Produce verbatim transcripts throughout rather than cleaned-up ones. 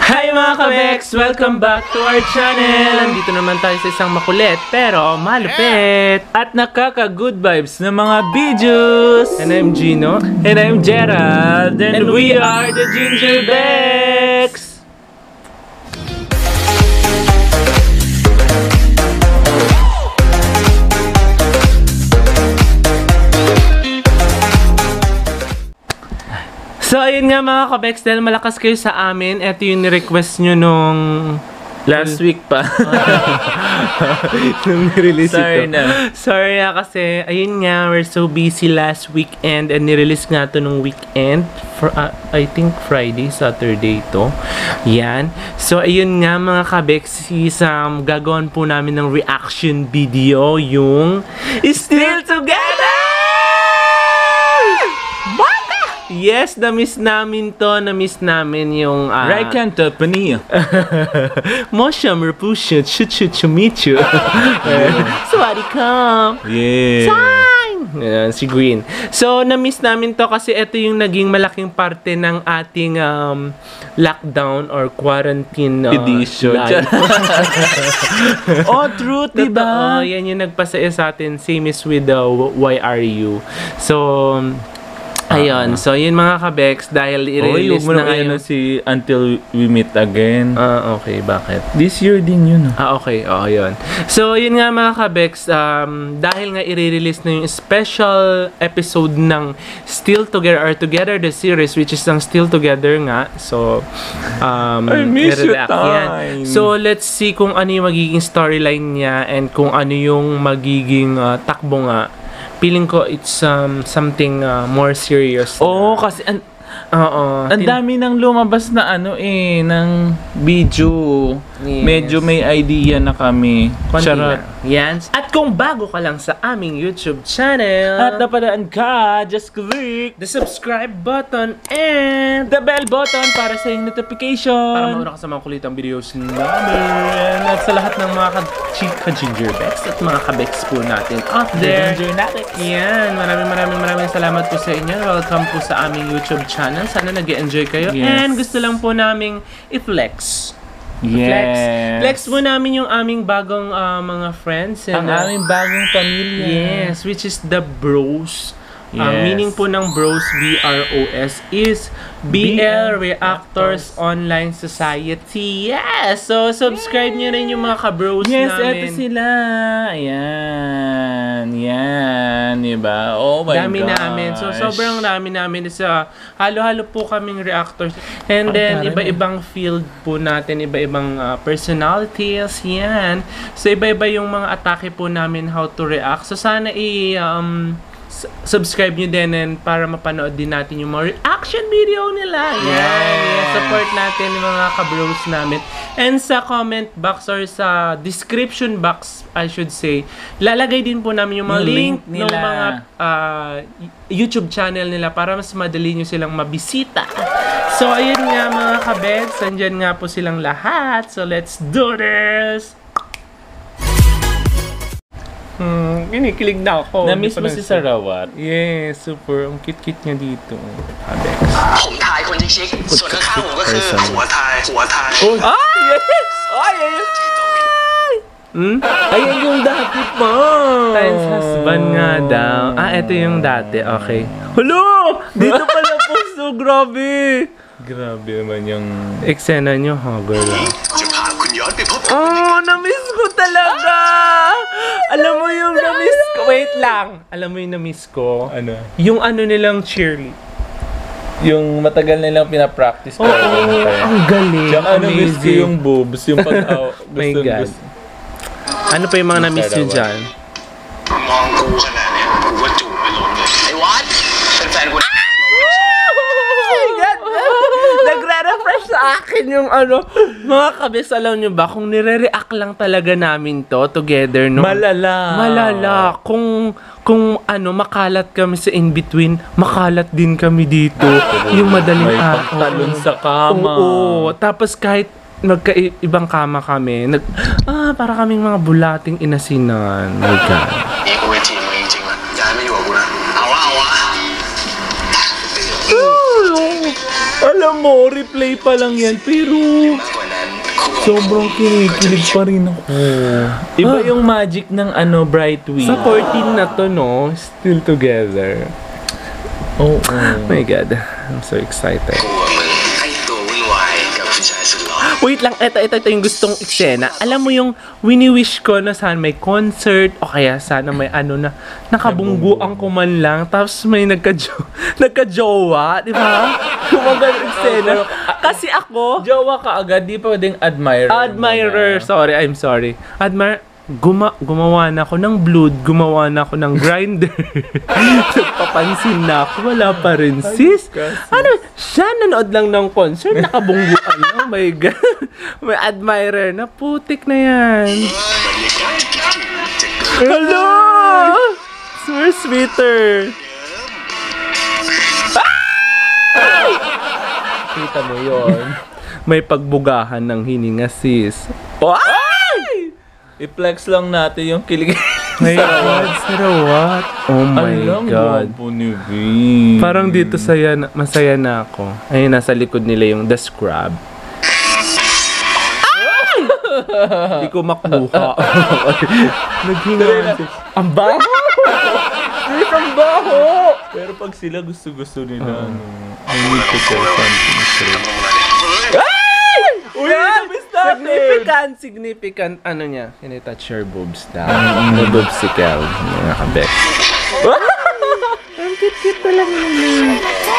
Hi mga kabex! Welcome back to our channel! Nandito naman tayo sa isang makulit pero malupit at nakaka-good vibes na mga videos! And I'm Gino. And I'm Gerald. And, and we are the Ginger Bex! So, ayun nga mga kabex, dahil malakas kayo sa amin, eto yung ni-request nyo nung... Last week pa. nung nirelease Sorry ito. na. Sorry na kasi, ayun nga, we're so busy last weekend and nirelease nga to nung weekend. For, uh, I think Friday, Saturday to. Yan. So, ayun nga mga kabex, is, um, gagawin po namin ng reaction video, yung Still Together! Yes, na-miss namin to. Na-miss namin yung... Uh, Right canto, paniya. Mosha, Merpusha, Chuchu, Chumichu. Swadikam. Yeah. Sign! Ayan, si Green. So, na-miss namin to kasi ito yung naging malaking parte ng ating um, lockdown or quarantine uh, edition. Oh, truth, diba? Oh, yan yung nagpasaya sa atin. Same is with the uh, Y R U. So... Ayun, so yun mga kabex, dahil i-release oh, na ngayon si Until We Meet Again. Ah, okay, bakit? This year din yun. Ah, okay, oo, yun. So, yun nga mga kabex, um, dahil nga i-release na yung special episode ng Still Together or Together the series, which is ang Still Together nga. So, um, I miss you, yan. time. So, let's see kung ano yung magiging storyline niya and kung ano yung magiging uh, takbo nga. Feeling ko it's um, something uh, more serious. Oo, oh, kasi an Oo. Ang dami nang lumabas na ano eh, ng video. Yes. Medyo may idea na kami. Charot. Yan. At kung bago ka lang sa aming YouTube channel, at napadaan ka, just click the subscribe button and the bell button para sa yung notification. para mauna ka sa mga kulitang videos namin. At sa lahat ng mga ka-Ginger Bex at mga ka-Bex po natin out there. Ginger natin. Yan. Maraming maraming maraming salamat po sa inyo. Welcome po sa aming YouTube channel. Sana nag-enjoy kayo. Yes. And gusto lang po naming i-flex. Yes. Flex. Flex po namin yung aming bagong uh, mga friends. And, ang uh, aming bagong pamilya. Yes, which is the Bros. Yes. Ang meaning po ng Bros, B R O S, is B L Reactors Online Society. Yes! So, subscribe nyo rin yung mga ka-bros yes, namin. Yes, eto sila. Ayan. Yan. Diba? Oh my dami gosh. namin. So, sobrang dami namin. Sa halo-halo po kaming reactors. And then, iba-ibang field po natin. Iba-ibang uh, personalities. Yan. So, iba-iba yung mga atake po namin how to react. So, sana i- um, subscribe nyo din and para mapanood din natin yung mga reaction video nila. Yan. Yan. Support natin yung mga ka-bros namin. And sa comment box or sa description box, I should say, lalagay din po namin yung mga yung link, link ng mga uh, YouTube channel nila para mas madali nyo silang mabisita. So, ayun nga mga kabeds. Andyan nga po silang lahat. So, let's do this! Hmm, kinikilig na ako. Na-miss mo si Sarawat? Yes, super. Ang cute-cute niya dito. Kabex. 紅太คนชิคๆส่วนข้างๆผมก็คือหัวไทยหัวไทย Oh, ah, yes! Ay, ay, ay! Hmm? Ayan yung dati pa. Times husband nga daw. Ah, ito yung dati. Okay. Hello! Dito pala po. So, grabe. Grabe naman yung... Eksena nyo, ha, girl. จะพาคุณย้อนไปพบ Oh, na-miss ko talaga! Alam mo yung na-miss ko. Wait lang. Alam mo yung na-miss ko? Ano? Yung ano nilang cheerlead. Yung matagal nilang pinapractice ko. Oo, oh, ang galing. Tsaka na-miss ko yung boobs. Yung pag-out. My God. Ano pa yung mga na-miss nyo dyan? มองกูขนาดเนี้ยกูว่าจูบไปล้นเลยไอ้วัดเป็นแฟนกู Nagre-refresh sa akin yung ano. Mga kabis, alam nyo ba, kung nire-react lang talaga namin to together, no? Malala. Malala. Kung, kung ano, makalat kami sa in-between, makalat din kami dito. Yung madaling May araw. pagtalon sa kama. Oo. Tapos kahit nagkaibang kama kami, nag, ah, para kaming mga bulating inasinan. My God. นี่กูเป็นทีมมึงจริงๆวะย้ายไม่อยู่กับกูนะเอาวะเอาวะ Ala, Alam mo, replay pa lang yan, pero มากกว่านั้นคู่ sobrang kinikilig pa rin ako. Iba yung magic ng ano, Bright Wheel. Sa fourteen na to, no? Still together. Oo. Oh my God. I'm so excited. กลัวมึงไอ้ตัววุ่นวายกับผู้ชายสุดหล่อ Wait lang, ito, ito, ito yung gustong eksena. Alam mo yung wini-wish ko na sana may concert o kaya sana may ano na nakabungguan ko man lang tapos may nagka-jo nagka-jowa, di ba? Yung mga ganung eksena. Kasi ako, Jowa ka agad, di pa pwedeng admirer. admirer, sorry, I'm sorry. Admire, guma gumawa na ako ng blood, gumawa na ako ng grinder. Nagpapansin na ako, wala pa rin, sis. Ano, siya nanood lang ng concert, nakabungguan lang. Oh my God. May admirer na, putik na yan. บรรยากาศคิดถึงจะเกิด Hello! Swear sweeter. Ay! Kita mo yon. May pagbugahan ng hininga, sis. Oh, ay! I-flex lang natin yung kilig. My God, sarawat. Oh my Alam, God. gwapo ni Vin. Parang dito saya na, masaya na ako. Ayun, nasa likod nila yung The Scrub. Ay! Hindi ko makuha. Naghinga. Ang baho! Sis, ang baho! Pero pag sila gusto-gusto nila, ano, I need to tell something straight. เฮ้ย Uy, nabis natin! Significant, significant, ano niya, can you touch your boobs down? The boobs si Kel, mga kabek. Ang cute-cute pa lang yun.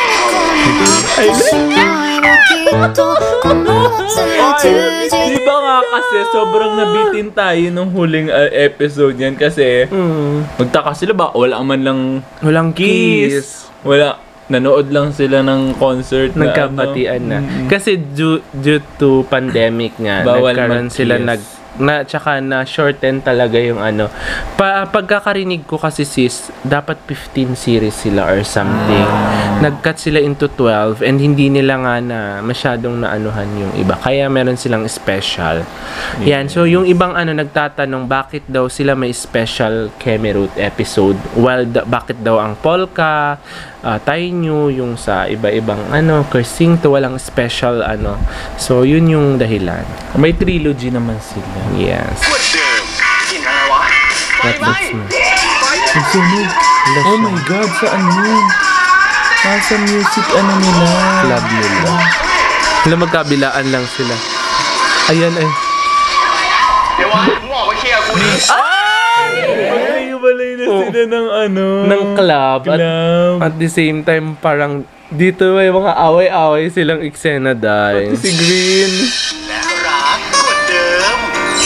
Di ba nga kasi sobrang nabitin tayo nung huling uh, episode yan kasi Mm. magtaka sila ba wala man lang Walang kiss. kiss. Wala. Nanood lang sila ng concert na Nagkapatian ano. na. Mm-mm. Kasi due, due to pandemic nga, Bawal nagkaroon mag-kiss. sila nag na tsaka na shorten talaga yung ano. Pa, pagkakarinig ko kasi sis, dapat fifteen series sila or something. Nag-cut sila into twelve and hindi nila nga na masyadong naanuhan yung iba. Kaya meron silang special. Yan. So yung ibang ano nagtatanong bakit daw sila may special Kemerut episode. Well, da- bakit daw ang Polka, uh, Tainyu, yung sa iba-ibang ano, Kersing to walang special ano. So yun yung dahilan. May trilogy naman sila. Yes. ขวดเดิมกินอะไรวะ What that's me. Nagsunog. Oh my God, saan yun? Nasa music ano nila? Club nila. Sila magkabilaan lang sila. Ayan ay. เดี๋ยววะมึงออกมาเคลียร์กูดิ Magkahiwalay na Oh. sila ng ano? Ng club. At, Club. at the same time parang dito may mga away-away silang eksena dahil. Si Green. แล้วรักขวดเดิม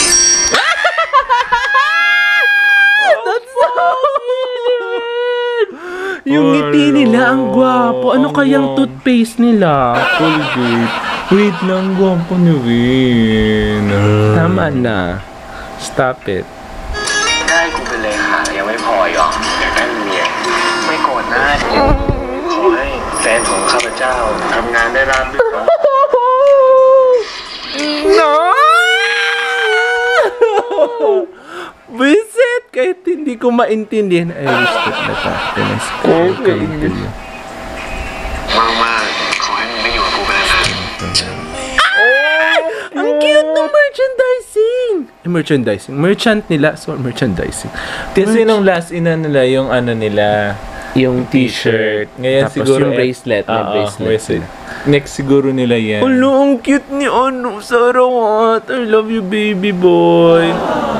That's so cute! Yung ngiti nila ang gwapo. Ano kayang toothpaste nila? Colgate. Wait lang, gwapo ni Vin. Tama na. Stop it. ได้กูเป็นเลขายังไม่พออีกเหรออยากได้เมียไม่โกรธหน้าดิขอให้แฟนของข้าพเจ้าทำงานได้ราบรื่น No! Visit! Kahit hindi ko maintindihan. I wish that that happiness could come to you. มากๆขอให้มึงได้อยู่กับกูไปนานๆ Ang cute ng merchandising! Eh, merchandising. Merchant nila. So, merchandising. Kasi nung last ina nila, yung ano nila, Yung t-shirt. Ngayon Tapos siguro yung eh, bracelet. May Oo, bracelet. bracelet. Next siguro nila yan. Alo, ang cute ni ano, Sarawat. I love you, baby boy.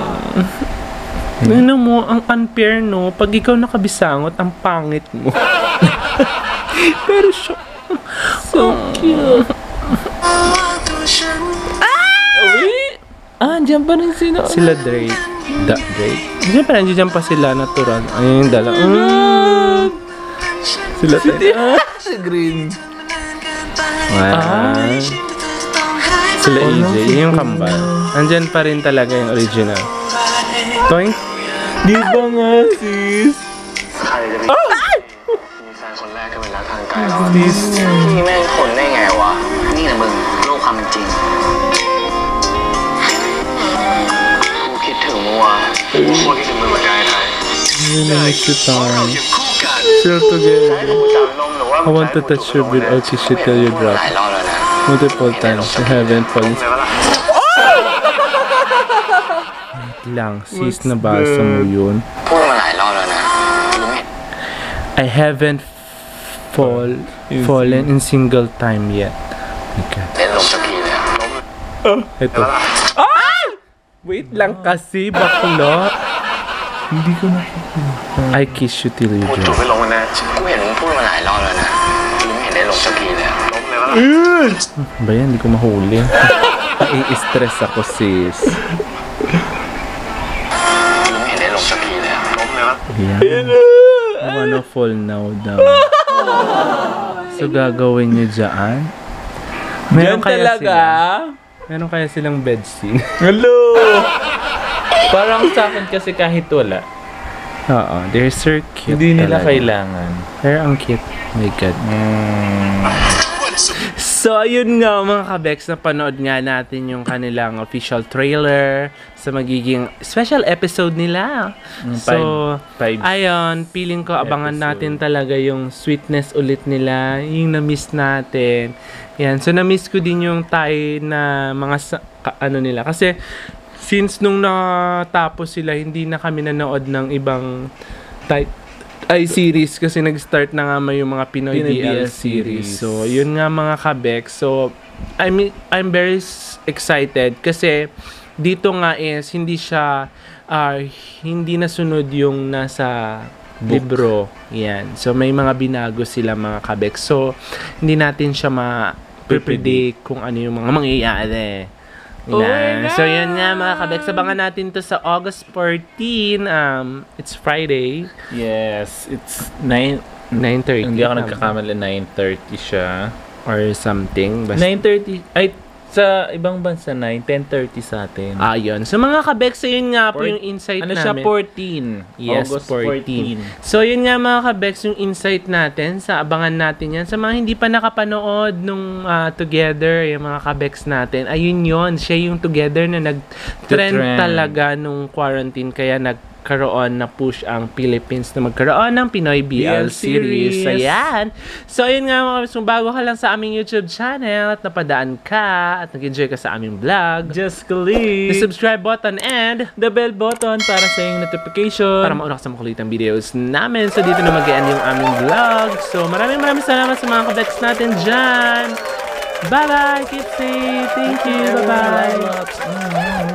Ano mo, ang unfair, no? Pag ikaw nakabisangot, ang pangit mo. Pero siya, so cute. Uy! Ah, dyan pa rin sino. Sila Drake. Da, Drake. Diyan pa, nandiyan pa sila natural. Ayun yung dala. Mm. Sila Si, tayo. ah, si Green. Wow. Sila E J. Yun yung kambal. Andyan pa rin talaga yung original. Toing? Di ba nga, sis? ใครจะไปมีแฟนคนแรกก็เป็นรักทางกายแล้วนี่แม่งคนได้ไงวะ นี่แหละมึงโลกความเป็นจริง กูคิดถึงมึงว่ะกูโคตรคิดถึงมึงเหมือนกันไอ้ไทย Yun na si เพราะเรา Tara. ยังคู่กัน Still Kahit together. ผมจับนมหรือว่า I want to touch you without kiss you till you ห drop. ลายรอบแล้วนะ Multiple times I haven't fallen. เลยว่าล่ะ Lang, sis, nabasa mo yun. พูดมาหลายรอบแล้วนะรู้ไหม I haven't fall fallen in single time yet. My God. เล่นลมสักทีเลยอะล้ม Ito. Wait lang kasi, bakla. Hindi ko na. I kiss you till you พูดถูก drop. ไม่ลงนะ กูเห็นมึงพูดมาหลายรอบแล้วนะรู้ไม่เห็นได้ลงสักทีเลยอะล้มเลยว่าล่ะ Ba yan? Hindi ko mahuli. Nai-stress ako, sis. รู้ไม่เห็นได้ลงสักทีเลยอะล้มเลยว่า Ayan. I wanna fall now daw. So, gagawin niyo dyan? Yan talaga? Sila? Meron kaya silang bed scene? Hello! Parang sa akin kasi kahit wala, Oo, they're so cute. hindi nila talaga. kailangan. Pero ang cute. My God. Mm. So, ayun nga mga kabeks, napanood nga natin yung kanilang official trailer sa magiging special episode nila. Mm, So, five- five ayun, feeling ko abangan episode. natin talaga yung sweetness ulit nila, yung na-miss natin. Yan, so na-miss ko din yung Thai na mga sa- ka- ano nila. Kasi, since nung natapos sila, hindi na kami nanood ng ibang Thai ay series kasi nag-start na nga may yung mga Pinoy, Pinoy B L B L series. series. So, yun nga mga kabek. So, I'm, I'm very s- excited kasi dito nga is hindi siya ah, hindi nasunod yung nasa libro. Yan. So, may mga binago sila mga kabek. So, hindi natin siya ma-predict kung ano yung mga mangyayari. Oh my Yan. So, yan nga mga kabek. Sabangan natin to sa August fourteenth. Um, it's Friday. Yes, it's nine. nine thirty. Hindi ako nagkakamali, nine thirty siya. Or something. Basta. nine thirty, ay, sa ibang bansa nine, ten thirty sa atin. Ah, yun. So, mga kabek, so yun nga po Four- yung insight ano namin. siya, fourteen. Yes, August fourteen. So, yun nga mga kabeks, yung insight natin, sa abangan natin yan. Sa mga hindi pa nakapanood nung ah, Together, yung mga kabeks natin, ayun yun, siya yung Together na nag-trend trend. talaga nung quarantine, kaya nagkaroon na push ang Philippines na magkaroon ng Pinoy B L B L series. series. Ayan. So, ayun nga mga kabeks, kung bago ka lang sa aming YouTube channel at napadaan ka at nag-enjoy ka sa aming vlog, Just click the subscribe button and the bell button para sa iyong notification. para mauna ka sa makulitang videos namin. So, dito na mag-end yung aming vlog. So, maraming maraming salamat sa mga kabeks natin dyan. Bye-bye! Keep safe! Thank you! Bye-bye! Mm.